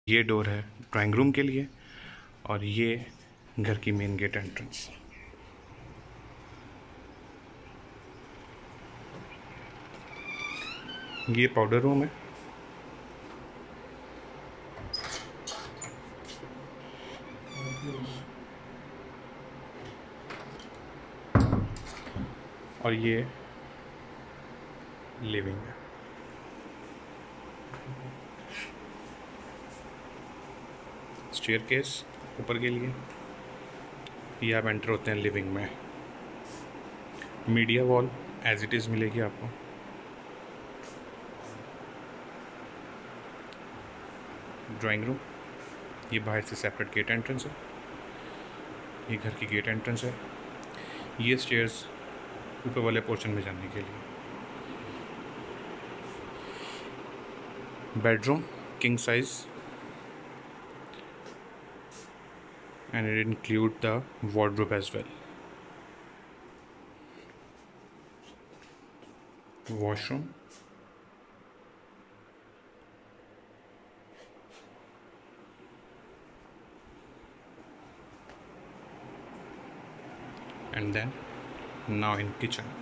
ये डोर है drawing room के लिए और ये घर की मेन गेट एंट्रेंस। ये पाउडर रूम है। और ये लिविंग है। स्टेयरकेस ऊपर के लिए। ये आप एंटर होते हैं लिविंग में। Media wall as it is मिलेगी आपको। ड्राइंग रूम, ये बाहर से सेपरेट गेट एंट्रेंस है। ये घर की गेट एंट्रेंस है। ये स्टेयर्स ऊपर वाले पोर्शन में जाने के लिए। Bedroom king size and it include the wardrobe as well. Washroom, and then now in kitchen.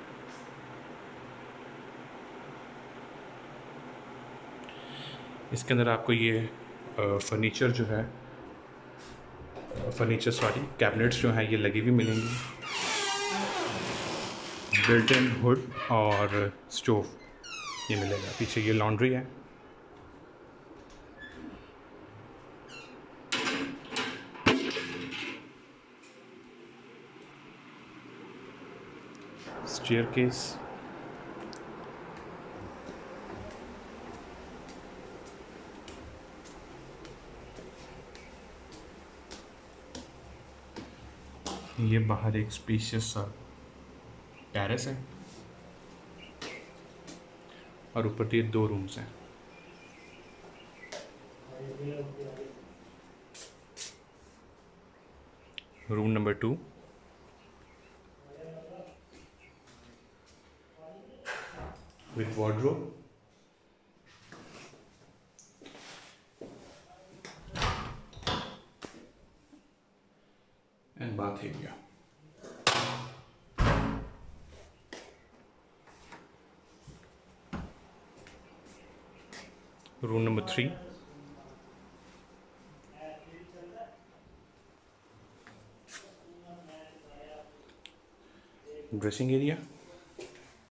इसके अंदर आपको ये फर्नीचर जो है कैबिनेट्स जो हैं ये लगी हुई मिलेंगी। बिल्ट इन हुड और स्टोव ये मिलेगा। पीछे ये लॉन्ड्री है। स्टेयरकेस, ये बाहर एक स्पेशियस सा टेरेस है और ऊपर ये 2 रूम्स हैं। Room number 2 with wardrobe, and bath area. Room number 3, dressing area,